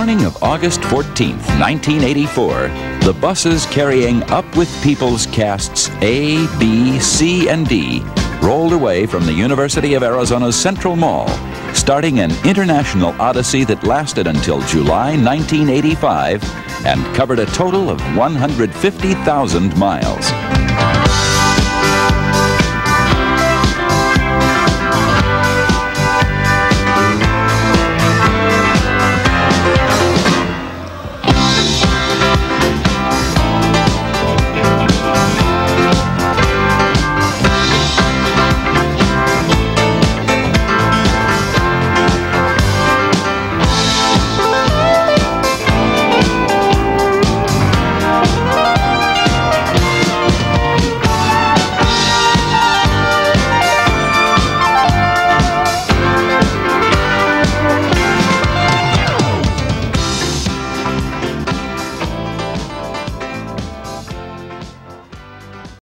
morning of August 14th, 1984, the buses carrying Up With People's casts A, B, C, and D rolled away from the University of Arizona's Central Mall, starting an international odyssey that lasted until July 1985 and covered a total of 150,000 miles.